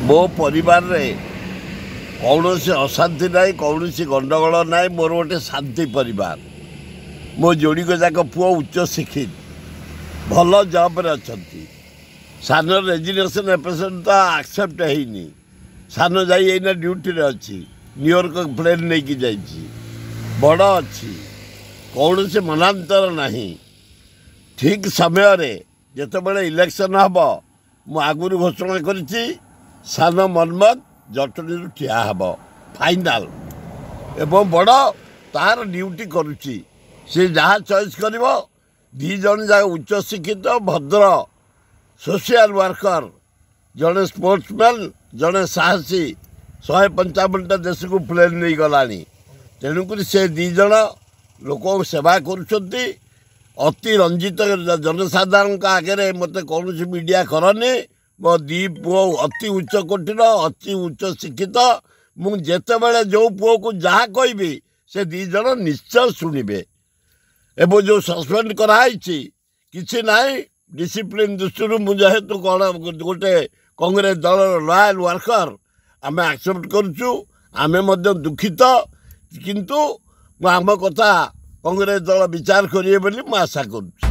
मो परिवार रे कौन से अशांति ना कौन सी गंडगोल ना मोर गोटे शांति परिवार मो जोड़ी को जाक पुओ उच्च शिक्षित भल जॉब रे अछंती सान रेजिग्नेशन एप्लिकेशन तो एक्सेप्ट हैनी सान जाई एना ड्यूटी रे अच्छी न्यूयॉर्क प्लेन नहीं की जाइए बड़ अच्छी कौन से मनांतर नहीं ठीक समय रे जिते इलेक्शन हम मु आगुरी घोषणा करिछि सान मनमत जटनी ठिया हम फाइनाल एवं बड़ तार ड्यूटी करुच्ची से जहाँ चॉइस कर दी जन जा उच्च शिक्षित भद्र सोशल वर्कर जड़े स्पोर्ट्समैन जड़े साहसी 155टा देश को प्लेन नहीं गला तेणुक से दी जन लोक सेवा करुँच अति रंजित जनसाधारण आगे मत कौन मीडिया करनी मो दी पुओ अति उच्च कोटिर अति उच्च शिक्षित मुझे बड़े जो पुओ को जहाँ कहि से दी जन निश्चय शुणे एवं जो सस्पेंड कराई किसी ना डिसिप्लिन दृष्टि मुझे कौन गोटे कांग्रेस दल लॉयल वर्कर आम एक्सेप्ट करुचु आम दुखित किंतु आम कथा कांग्रेस दल विचार करेंगे आशा करुँ।